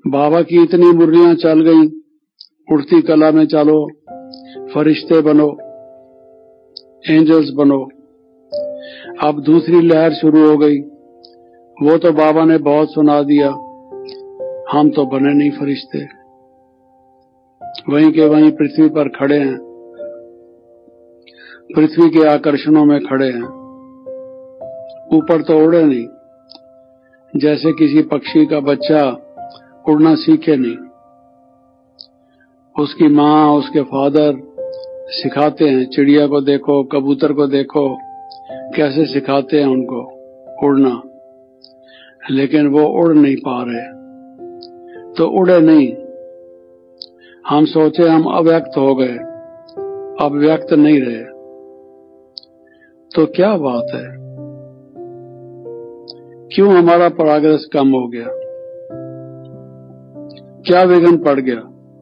बाबा की इतनी मुरलियां चल गई, उड़ती कला में चलो, फरिश्ते बनो, एंजल्स बनो। अब दूसरी लहर शुरू हो गई, वो तो बाबा ने बहुत सुना दिया, हम तो बने नहीं फरिश्ते, वहीं के वहीं पृथ्वी पर खड़े हैं, पृथ्वी के आकर्षणों में खड़े हैं, ऊपर तो उड़े नहीं। जैसे किसी पक्षी का बच्चा उड़ना सीखे नहीं, उसकी माँ, उसके फादर सिखाते हैं, चिड़िया को देखो, कबूतर को देखो, कैसे सिखाते हैं उनको उड़ना, लेकिन वो उड़ नहीं पा रहे, तो उड़े नहीं। हम सोचे हम अव्यक्त हो गए, अब व्यक्त नहीं रहे, तो क्या बात है, क्यों हमारा प्रोग्रेस कम हो गया, क्या विघ्न पड़ गया?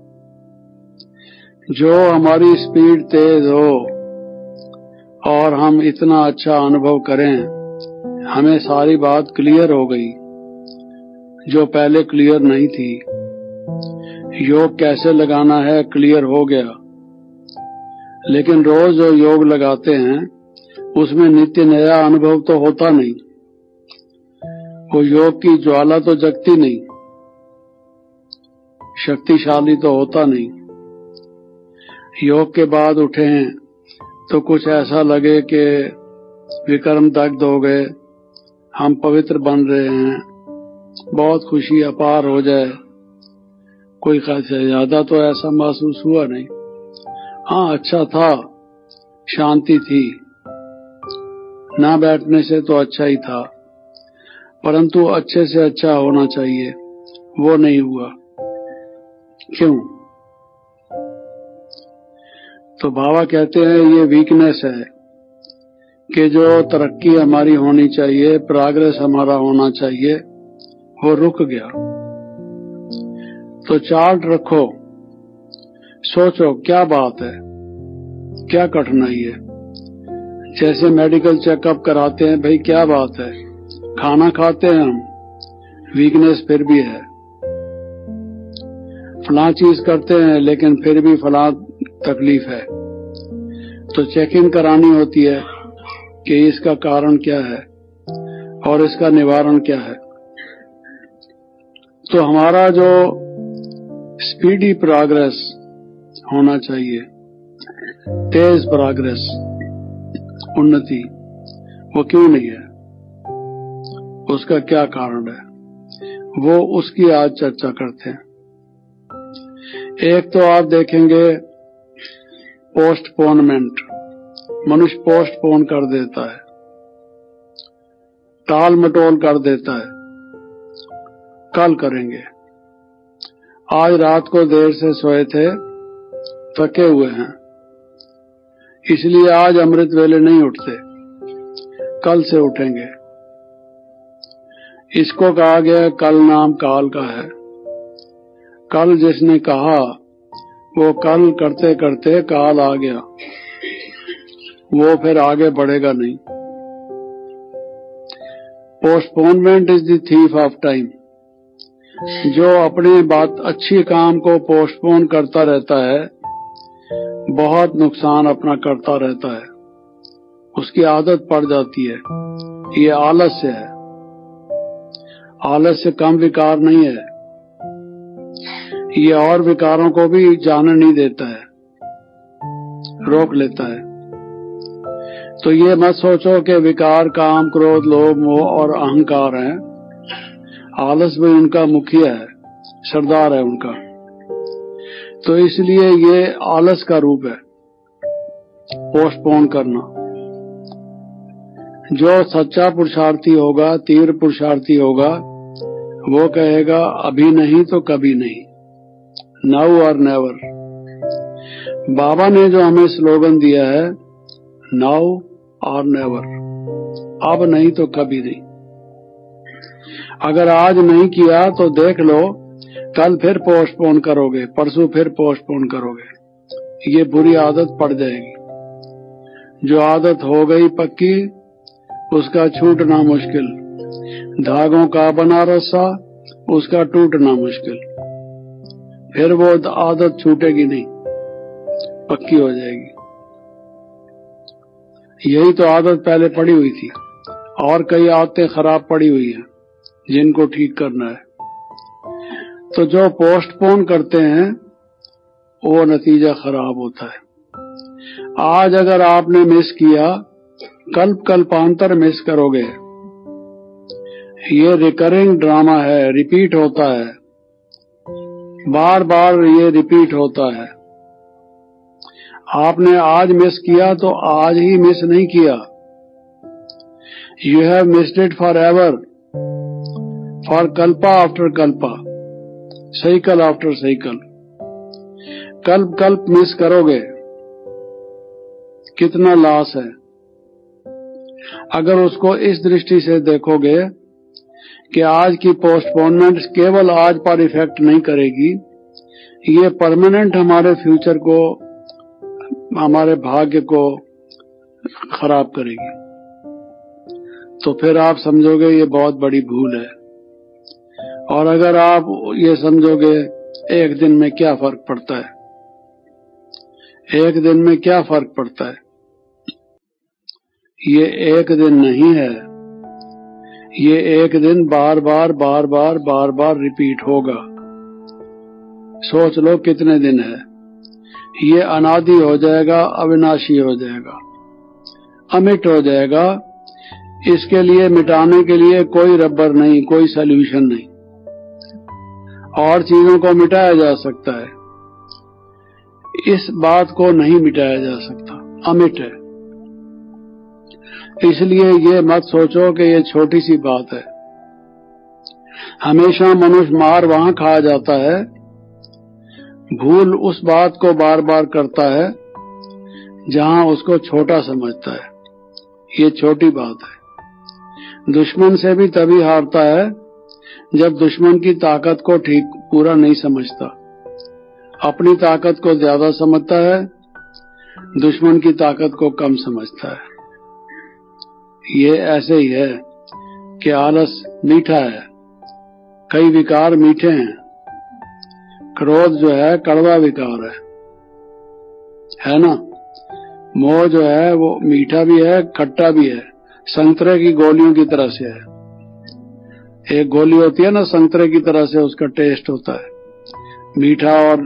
जो हमारी स्पीड तेज हो और हम इतना अच्छा अनुभव करें, हमें सारी बात क्लियर हो गई जो पहले क्लियर नहीं थी। योग कैसे लगाना है क्लियर हो गया, लेकिन रोज जो योग लगाते हैं उसमें नित्य नया अनुभव तो होता नहीं, वो योग की ज्वाला तो जगती नहीं, शक्तिशाली तो होता नहीं। योग के बाद उठे हैं तो कुछ ऐसा लगे कि विक्रम दग्ध हो गए, हम पवित्र बन रहे हैं, बहुत खुशी अपार हो जाए, कोई खासा ज्यादा तो ऐसा महसूस हुआ नहीं। हाँ, अच्छा था, शांति थी, ना बैठने से तो अच्छा ही था, परंतु अच्छे से अच्छा होना चाहिए, वो नहीं हुआ। क्यों? तो बाबा कहते हैं ये वीकनेस है कि जो तरक्की हमारी होनी चाहिए, प्रोग्रेस हमारा होना चाहिए, वो रुक गया। तो चार्ट रखो, सोचो क्या बात है, क्या कठिनाई है। जैसे मेडिकल चेकअप कराते हैं, भाई क्या बात है, खाना खाते हैं हम, वीकनेस फिर भी है, फला चीज करते हैं लेकिन फिर भी फला तकलीफ है, तो चेकिंग करानी होती है कि इसका कारण क्या है और इसका निवारण क्या है। तो हमारा जो स्पीडी प्रोग्रेस होना चाहिए, तेज प्रोग्रेस, उन्नति, वो क्यों नहीं है, उसका क्या कारण है, वो उसकी आज चर्चा करते हैं। एक तो आप देखेंगे पोस्टपोनमेंट, मनुष्य पोस्टपोन कर देता है, टाल मटोल कर देता है, कल करेंगे। आज रात को देर से सोए थे, थके हुए हैं, इसलिए आज अमृत वेले नहीं उठते, कल से उठेंगे। इसको कहा गया कल नाम काल का है। कल जिसने कहा वो कल करते करते काल आ गया, वो फिर आगे बढ़ेगा नहीं। Postponement is the thief of time. जो अपनी बात अच्छी काम को पोस्टपोन करता रहता है, बहुत नुकसान अपना करता रहता है, उसकी आदत पड़ जाती है। ये आलस्य है, आलस्य कम विकार नहीं है, ये और विकारों को भी जाने नहीं देता है, रोक लेता है। तो ये मत सोचो कि विकार काम, क्रोध, लोभ, मोह और अहंकार हैं, आलस भी उनका मुखिया है, सरदार है उनका। तो इसलिए ये आलस का रूप है, पोस्टपोन करना। जो सच्चा पुरुषार्थी होगा, तीव्र पुरुषार्थी होगा, वो कहेगा अभी नहीं तो कभी नहीं, नाउ और नेवर। बाबा ने जो हमें स्लोगन दिया है, नाउ और नेवर, अब नहीं तो कभी नहीं। अगर आज नहीं किया तो देख लो, कल फिर पोस्टपोन करोगे, परसों फिर पोस्टपोन करोगे, ये बुरी आदत पड़ जाएगी। जो आदत हो गई पक्की, उसका छूटना मुश्किल। धागों का बना रस्सा उसका टूटना मुश्किल। फिर वो आदत छूटेगी नहीं, पक्की हो जाएगी। यही तो आदत पहले पड़ी हुई थी, और कई आदतें खराब पड़ी हुई हैं जिनको ठीक करना है। तो जो पोस्टपोन करते हैं वो नतीजा खराब होता है। आज अगर आपने मिस किया, कल्पांतर मिस करोगे। ये रिकरिंग ड्रामा है, रिपीट होता है, बार बार ये रिपीट होता है। आपने आज मिस किया तो आज ही मिस नहीं किया, you have missed it forever, for कल्पा आफ्टर कल्पा, साइकिल आफ्टर साइकिल। कल्प मिस करोगे, कितना लॉस है। अगर उसको इस दृष्टि से देखोगे कि आज की पोस्टपोनमेंट केवल आज पर इफेक्ट नहीं करेगी, ये परमानेंट हमारे फ्यूचर को, हमारे भाग्य को खराब करेगी, तो फिर आप समझोगे ये बहुत बड़ी भूल है। और अगर आप ये समझोगे एक दिन में क्या फर्क पड़ता है, एक दिन में क्या फर्क पड़ता है, ये एक दिन नहीं है, ये एक दिन बार बार रिपीट होगा। सोच लो कितने दिन है, ये अनादि हो जाएगा, अविनाशी हो जाएगा, अमिट हो जाएगा। इसके लिए मिटाने के लिए कोई रबर नहीं, कोई सॉल्यूशन नहीं। और चीजों को मिटाया जा सकता है, इस बात को नहीं मिटाया जा सकता, अमिट है। इसलिए ये मत सोचो कि ये छोटी सी बात है। हमेशा मनुष्य मार वहां खा जाता है, भूल उस बात को बार बार करता है जहां उसको छोटा समझता है। ये छोटी बात है। दुश्मन से भी तभी हारता है जब दुश्मन की ताकत को ठीक पूरा नहीं समझता, अपनी ताकत को ज्यादा समझता है, दुश्मन की ताकत को कम समझता है। ये ऐसे ही है कि आलस मीठा है, कई विकार मीठे हैं। क्रोध जो है कड़वा विकार है ना। मोह जो है वो मीठा भी है, खट्टा भी है, संतरे की गोलियों की तरह से है। एक गोली होती है ना संतरे की तरह से, उसका टेस्ट होता है मीठा और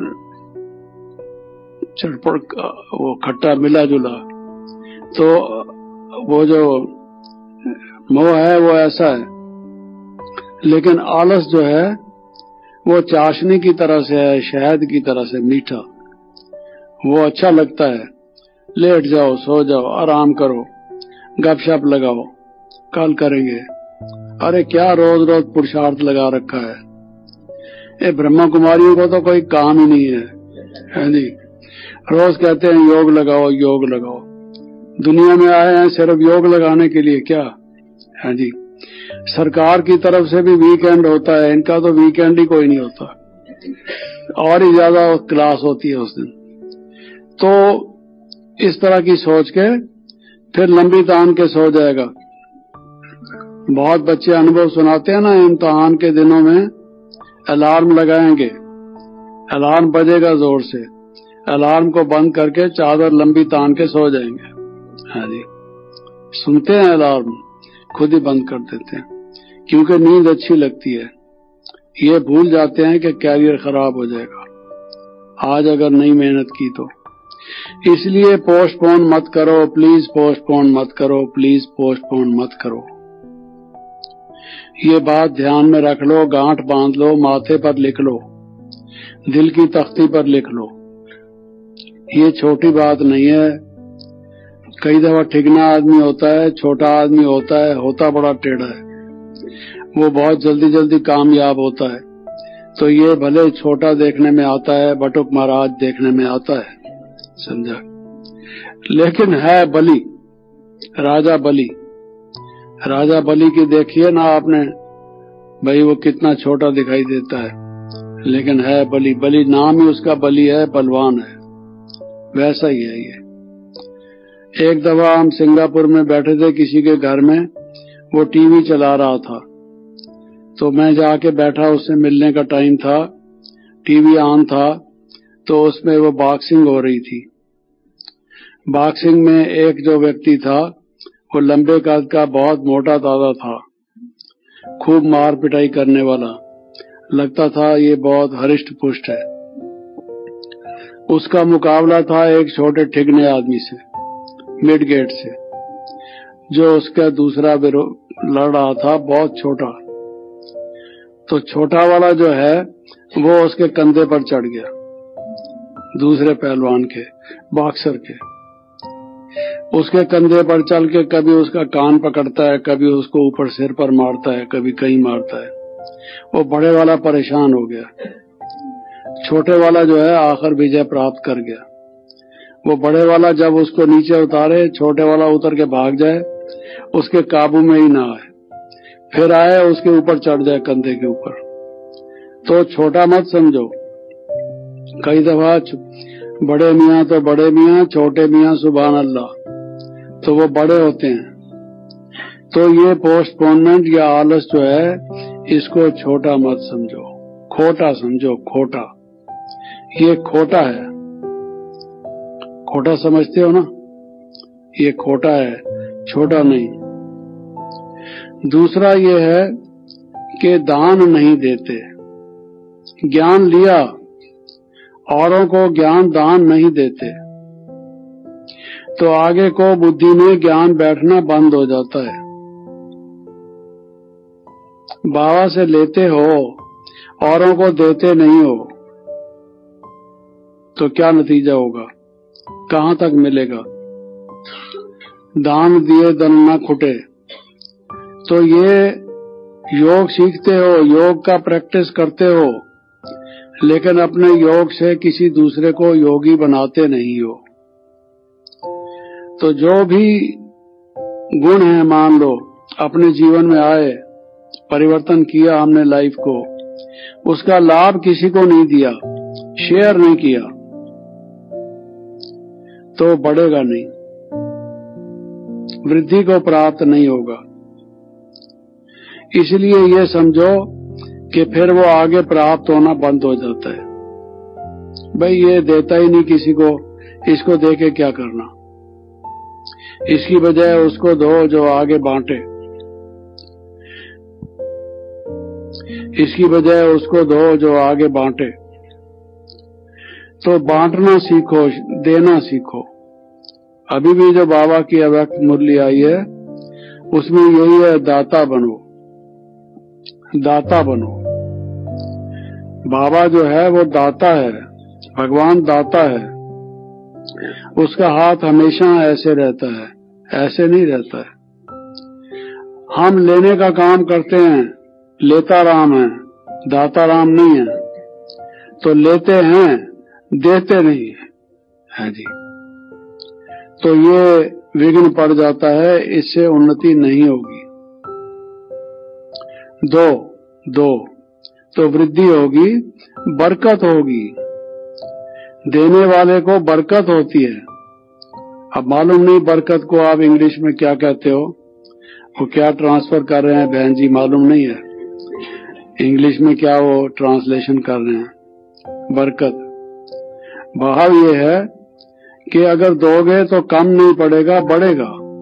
चटपट, वो खट्टा मिला जुला। तो वो जो मोह है वो ऐसा है। लेकिन आलस जो है वो चाशनी की तरह से है, शहद की तरह से मीठा। वो अच्छा लगता है, लेट जाओ, सो जाओ, आराम करो, गपशप लगाओ, कल करेंगे। अरे क्या रोज रोज पुरुषार्थ लगा रखा है। ये ब्रह्मा कुमारियों को तो कोई काम ही नहीं है जी। रोज कहते हैं योग लगाओ, योग लगाओ। दुनिया में आए हैं सिर्फ योग लगाने के लिए क्या है जी। सरकार की तरफ से भी वीकेंड होता है, इनका तो वीकेंड ही कोई नहीं होता, और ही ज्यादा क्लास होती है उस दिन। तो इस तरह की सोच के फिर लंबी तान के सो जाएगा। बहुत बच्चे अनुभव सुनाते हैं ना, इम्तिहान के दिनों में अलार्म लगाएंगे, अलार्म बजेगा जोर से, अलार्म को बंद करके चादर लंबी तान के सो जाएंगे। हाँ जी, सुनते हैं अलार्म, खुद ही बंद कर देते हैं क्योंकि नींद अच्छी लगती है। ये भूल जाते हैं कि कैरियर खराब हो जाएगा आज अगर नहीं मेहनत की तो। इसलिए पोस्टपोन मत करो, प्लीज पोस्टपोन मत करो, प्लीज पोस्टपोन मत करो। ये बात ध्यान में रख लो, गांठ बांध लो, माथे पर लिख लो, दिल की तख्ती पर लिख लो। ये छोटी बात नहीं है। कई दफा ठिगना आदमी होता है, छोटा आदमी होता है, होता बड़ा टेढ़ा है, वो बहुत जल्दी जल्दी कामयाब होता है। तो ये भले छोटा देखने में आता है, बटुक महाराज देखने में आता है, समझा, लेकिन है बलि, राजा बलि। राजा बलि की देखिए ना आपने, भाई वो कितना छोटा दिखाई देता है, लेकिन है बलि। बलि नाम ही उसका बलि है, बलवान है। वैसा ही है ये। एक दफा हम सिंगापुर में बैठे थे किसी के घर में, वो टीवी चला रहा था, तो मैं जाके बैठा, उससे मिलने का टाइम था, टीवी ऑन था, तो उसमें वो बॉक्सिंग हो रही थी। बॉक्सिंग में एक जो व्यक्ति था वो लंबे कद का बहुत मोटा दादा था, खूब मार पिटाई करने वाला, लगता था ये बहुत हरिष्ट पुष्ट है। उसका मुकाबला था एक छोटे ठिगने आदमी से, मिड गेट से, जो उसका दूसरा लड़ रहा था, बहुत छोटा। तो छोटा वाला जो है वो उसके कंधे पर चढ़ गया, दूसरे पहलवान के, बॉक्सर के। उसके कंधे पर चल के कभी उसका कान पकड़ता है, कभी उसको ऊपर सिर पर मारता है, कभी कहीं मारता है। वो बड़े वाला परेशान हो गया। छोटे वाला जो है आखिर विजय प्राप्त कर गया। वो बड़े वाला जब उसको नीचे उतारे, छोटे वाला उतर के भाग जाए, उसके काबू में ही ना आए, फिर आए उसके ऊपर चढ़ जाए, कंधे के ऊपर। तो छोटा मत समझो। कई दफा बड़े मियाँ तो बड़े मियाँ, छोटे मियाँ सुभान अल्लाह, तो वो बड़े होते हैं। तो ये पोस्टपोनमेंट या आलस जो है, इसको छोटा मत समझो, खोटा समझो, खोटा। ये खोटा है, खोटा समझते हो ना, ये खोटा है, छोटा नहीं। दूसरा ये है कि दान नहीं देते। ज्ञान लिया, औरों को ज्ञान दान नहीं देते, तो आगे को बुद्धि में ज्ञान बैठना बंद हो जाता है। बाबा से लेते हो, औरों को देते नहीं हो, तो क्या नतीजा होगा, कहाँ तक मिलेगा? दान दिए दन न खुटे। तो ये योग सीखते हो, योग का प्रैक्टिस करते हो, लेकिन अपने योग से किसी दूसरे को योगी बनाते नहीं हो। तो जो भी गुण है, मान लो अपने जीवन में आए, परिवर्तन किया हमने लाइफ को, उसका लाभ किसी को नहीं दिया, शेयर नहीं किया, तो बढ़ेगा नहीं, वृद्धि को प्राप्त नहीं होगा। इसलिए ये समझो कि फिर वो आगे प्राप्त होना बंद हो जाता है। भाई ये देता ही नहीं किसी को, इसको दे के क्या करना, इसकी बजाय उसको दो जो आगे बांटे, इसकी बजाय उसको दो जो आगे बांटे। तो बांटना सीखो, देना सीखो। अभी भी जो बाबा की अव्यक्त मुरली आई है उसमें यही है, दाता बनो, दाता बनो। बाबा जो है वो दाता है, भगवान दाता है। उसका हाथ हमेशा ऐसे रहता है, ऐसे नहीं रहता है। हम लेने का काम करते हैं, लेता राम है, दाता राम नहीं है। तो लेते हैं, देते नहीं है जी। तो ये विघ्न पड़ जाता है, इससे उन्नति नहीं होगी। दो तो वृद्धि होगी, बरकत होगी, देने वाले को बरकत होती है। अब मालूम नहीं बरकत को आप इंग्लिश में क्या कहते हो, वो क्या ट्रांसफर कर रहे हैं बहन जी, मालूम नहीं है इंग्लिश में क्या वो ट्रांसलेशन कर रहे हैं। बरकत भाव ये है कि अगर दोगे तो कम नहीं पड़ेगा, बढ़ेगा,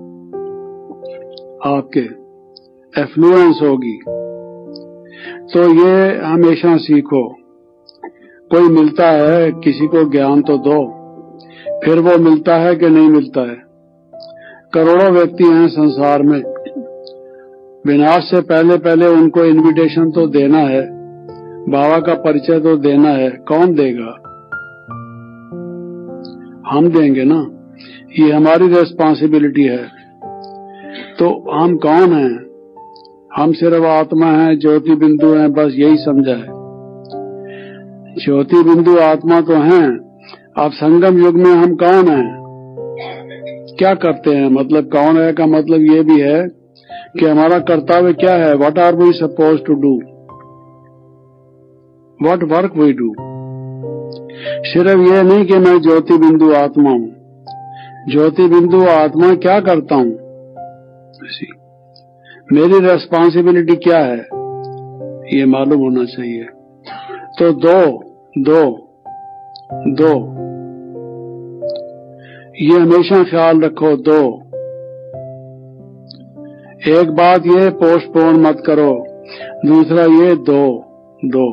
आपके एफ्लुएंस होगी। तो ये हमेशा सीखो। कोई मिलता है, किसी को ज्ञान तो दो, फिर वो मिलता है कि नहीं मिलता है। करोड़ों व्यक्ति हैं संसार में, विनाश से पहले पहले उनको इनविटेशन तो देना है, बाबा का परिचय तो देना है। कौन देगा? हम देंगे ना, ये हमारी रिस्पॉन्सिबिलिटी है। तो हम कौन हैं? हम सिर्फ आत्मा हैं, ज्योति बिंदु हैं, बस यही समझा है। ज्योति बिंदु आत्मा तो हैं। अब संगम युग में हम कौन हैं, क्या करते हैं? मतलब कौन है का मतलब ये भी है कि हमारा कर्तव्य क्या है, what are we suppose to do, what work we do. सिर्फ ये नहीं कि मैं ज्योति बिंदु आत्मा हूँ। ज्योति बिंदु आत्मा क्या करता हूँ, मेरी रेस्पॉन्सिबिलिटी क्या है, ये मालूम होना चाहिए। तो दो दो दो, ये हमेशा ख्याल रखो। दो, एक बात ये पोस्टपोन मत करो, दूसरा ये दो दो।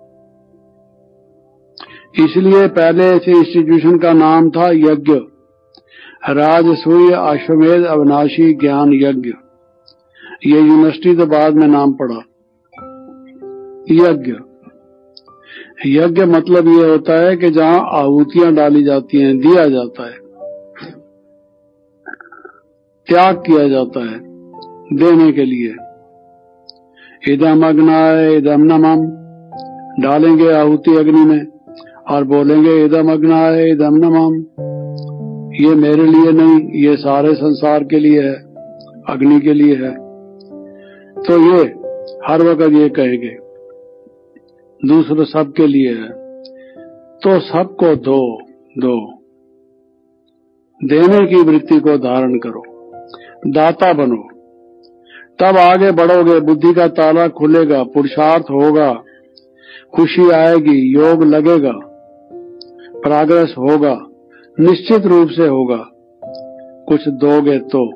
इसलिए पहले इस इंस्टीट्यूशन का नाम था यज्ञ, राजसूय अश्वमेध अविनाशी ज्ञान यज्ञ। ये यूनिवर्सिटी तो बाद में नाम पड़ा। यज्ञ, यज्ञ मतलब ये होता है कि जहां आहुतियां डाली जाती हैं, दिया जाता है, त्याग किया जाता है देने के लिए। इदम अग्नाय इदम नमः, डालेंगे आहुति अग्नि में और बोलेंगे इदम अग्नाय इदम नमः। ये मेरे लिए नहीं, ये सारे संसार के लिए है, अग्नि के लिए है। तो ये हर वक्त ये कहेंगे, दूसरे सबके लिए है। तो सबको दो दो, देने की वृत्ति को धारण करो, दाता बनो, तब आगे बढ़ोगे, बुद्धि का ताला खुलेगा, पुरुषार्थ होगा, खुशी आएगी, योग लगेगा, प्रोग्रेस होगा, निश्चित रूप से होगा। कुछ दोगे तो।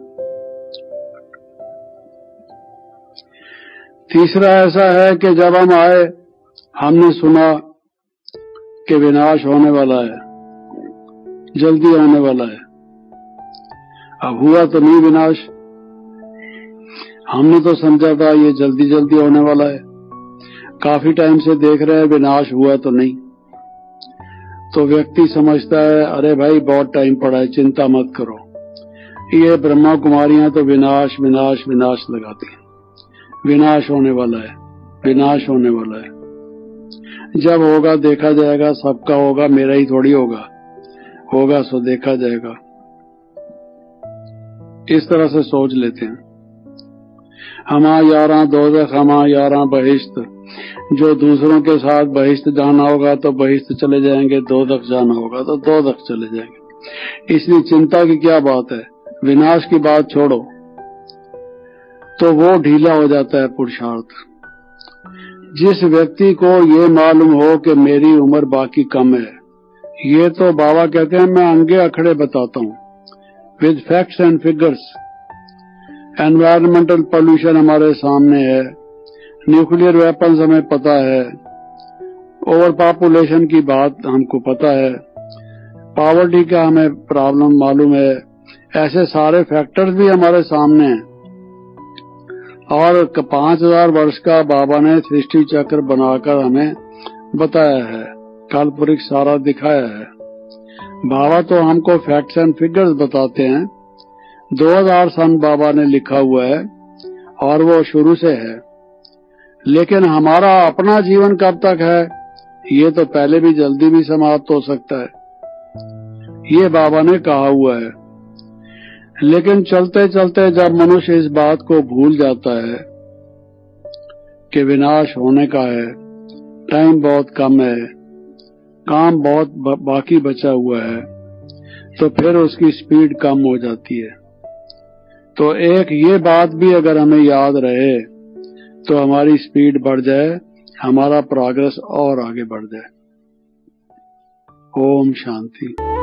तीसरा ऐसा है कि जब हम आए, हमने सुना कि विनाश होने वाला है, जल्दी होने वाला है। अब हुआ तो नहीं विनाश, हमने तो समझा था ये जल्दी जल्दी होने वाला है। काफी टाइम से देख रहे हैं विनाश हुआ तो नहीं। तो व्यक्ति समझता है अरे भाई बहुत टाइम पड़ा है, चिंता मत करो। ये ब्रह्मा कुमारियां तो विनाश विनाश विनाश लगाती हैं, विनाश होने वाला है, विनाश होने वाला है। जब होगा देखा जाएगा, सबका होगा, मेरा ही थोड़ी होगा, होगा सो देखा जाएगा। इस तरह से सोच लेते हैं। हमा यारा दोज़ख हमा यारा बहिश्त, जो दूसरों के साथ बहिश्त जाना होगा तो बहिश्त चले जाएंगे, दोज़ख जाना होगा तो दोज़ख चले जाएंगे। इसलिए चिंता की क्या बात है, विनाश की बात छोड़ो। तो वो ढीला हो जाता है पुरुषार्थ। जिस व्यक्ति को ये मालूम हो कि मेरी उम्र बाकी कम है, ये तो बाबा कहते हैं मैं अंगे अखड़े बताता हूँ, with facts and figures. Environmental pollution हमारे सामने है, न्यूक्लियर वेपन्स हमें पता है, ओवर पॉपुलेशन की बात हमको पता है, पॉवर्टी का हमें प्रॉब्लम मालूम है। ऐसे सारे फैक्टर्स भी हमारे सामने हैं। और 5000 वर्ष का बाबा ने सृष्टि चक्र बनाकर हमें बताया है, काल्पनिक सारा दिखाया है। बाबा तो हमको फैक्ट्स एंड फिगर्स बताते हैं। 2000 सन बाबा ने लिखा हुआ है और वो शुरू से है। लेकिन हमारा अपना जीवन कब तक है, ये तो पहले भी जल्दी भी समाप्त हो सकता है, ये बाबा ने कहा हुआ है। लेकिन चलते चलते जब मनुष्य इस बात को भूल जाता है कि विनाश होने का है, टाइम बहुत कम है, काम बहुत बाकी बचा हुआ है, तो फिर उसकी स्पीड कम हो जाती है। तो एक ये बात भी अगर हमें याद रहे तो हमारी स्पीड बढ़ जाए, हमारा प्रोग्रेस और आगे बढ़ जाए। ओम शांति।